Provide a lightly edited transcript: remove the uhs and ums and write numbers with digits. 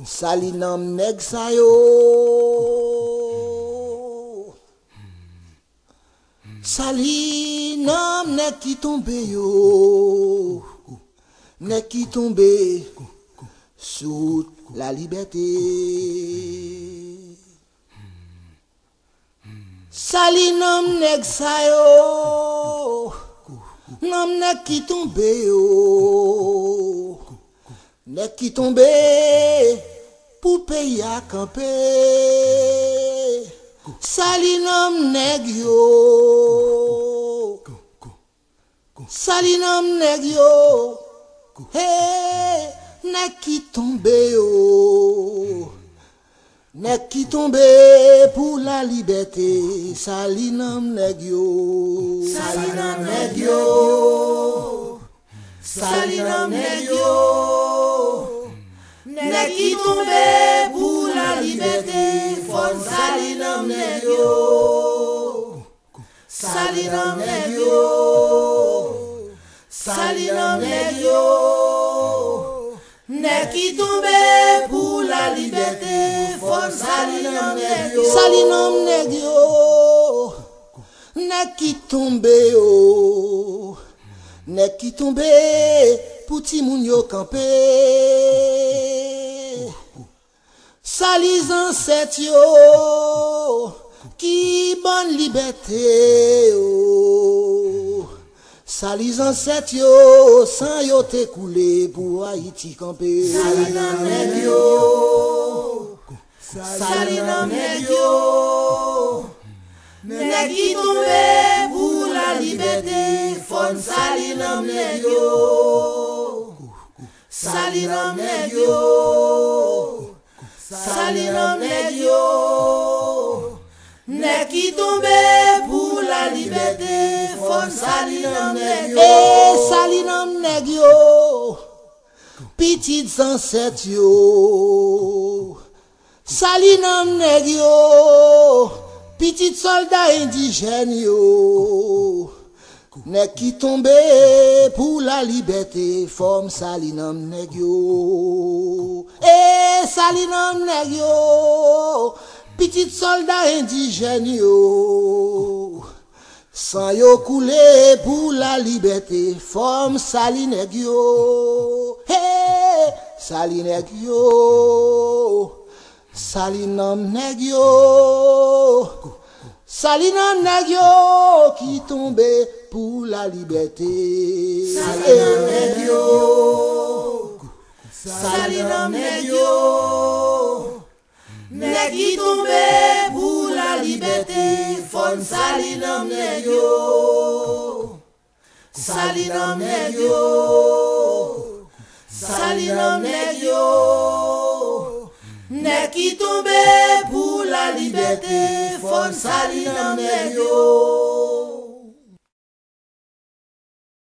Salinam neg sa yo. Salinam neg qui tombe yo. Neg qui tombe sous la liberté. Salinam neg sa yo. Nam neg qui tombe yo. Neg qui tombe pour payer à camper. Salinam neg yo. Salinam neg yo. Hey, neg qui tombe yo. Neg qui tombe pour la liberté. Salinam neg yo. Salinam neg yo. Salinam neg yo. Neg qui tombe pour la liberté. Fon salinam neg yo. Salinam neg yo. Salinam neg yo. Neg qui tombe pour la liberté. Fon salinam neg yo. Salinam neg yo. Neg qui tombe yo. Neg qui tombe pour ti moun yo camper. Salis ancêtres yo qui bonne liberté yo. Salis ancêtres yo sans yo te coulé pour Haïti camper. Salinam neg yo. Salinam neg yo. Neg qui tombe pour la liberté. Fon salinam neg yo. Salinam neg yo. Salinam neg yo. Neg qui tombe pour la liberté. Fon salinam neg yo. Salinam neg yo. Petites ancêtres yo. Salinam neg yo. Petits soldats indigènes yo. Neg qui tombe pour la liberté. Forme salinam neg yo. Salinam neg yo. Petits soldats indigènes yo. Sans yo couler pour la liberté. Forme sali neg yo. Sali neg yo. Salinam neg yo. Salinam neg yo qui tombe pour la liberté. Salinam neg yo. Salinam neg yo. Neg qui tombe pour la liberté. Fon salinam neg yo. Salinam neg yo. Salinam neg yo. Neg qui tombe pour la liberté. Fon salinam neg yo.